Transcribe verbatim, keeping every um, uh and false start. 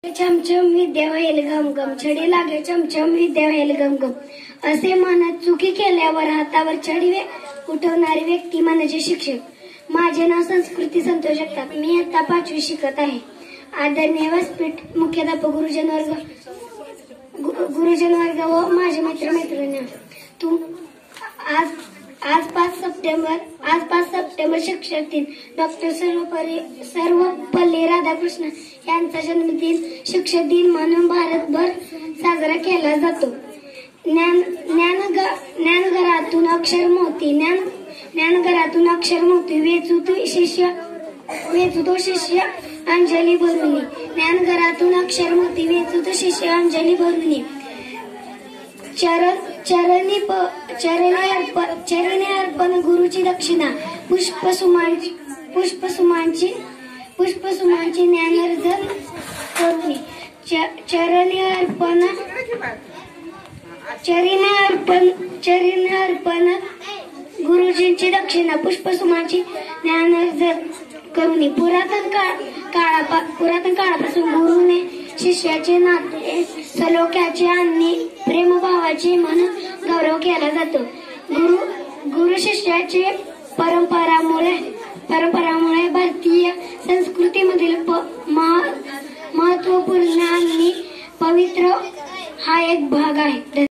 चमचम विद्या व्हायल घमघम, छडी लागे चमचम विद्या व्हायल घमघम, असे म्हणत चुकी केल्यावर हातावर छडी उठवणारी व्यक्ती म्हणजे शिक्षक। माझे नाव संस्कृती संतोष जगताप, मी आता पाचवी शिकत आहे। आदरणीय व्यासपीठ, मुख्याध्यापक, गुरुजन वर्ग गुरुजन वर्ग व माझे मित्र मैत्रिणी, तुम आज आज पाच सप्टेंबर आज पाच सप्टेंबर शिक्षक दिन, डॉक्टर सर्वपल्ली सर्वपल्ली राधाकृष्ण यांचा जन्मदिन शिक्षक दिन म्हणून भारतभर साजरा केला जातो। ज्ञान ज्ञान ज्ञानघरातून अक्षर मोती ज्ञान ज्ञानघरातून अक्षर मोती वेचूत शिष्य वेचूतो शिष्य अंजली भरुनी, ज्ञानघरातून अक्षर मोती वेचूत शिष्य अंजली भरुनी, चरण चरणी प चरणी अर्पण चरणी अर्पण गुरुची दक्षिणा, पुष्पसुमांची पुष्पसुमांची पुष्पसुमांची ज्ञानार्जन करुणी, चरणी अर्पण चरणी अर्पण चरणी अर्पण गुरुजींची दक्षिणा, पुष्पसुमांची ज्ञानार्जन करुणी। पुरातन काळ काळा पुरातन काळापासून गुरुने शिष्याचे नाते सलोख्याचे आणि प्रेमभावाचे म्हणून गौरव केला जातो। गुरु गुरु शिष्याचे परंपरामुळे परंपरामुळे भारतीय संस्कृतीमधील महत्वपूर्ण आणि पवित्र हा एक भाग आहे।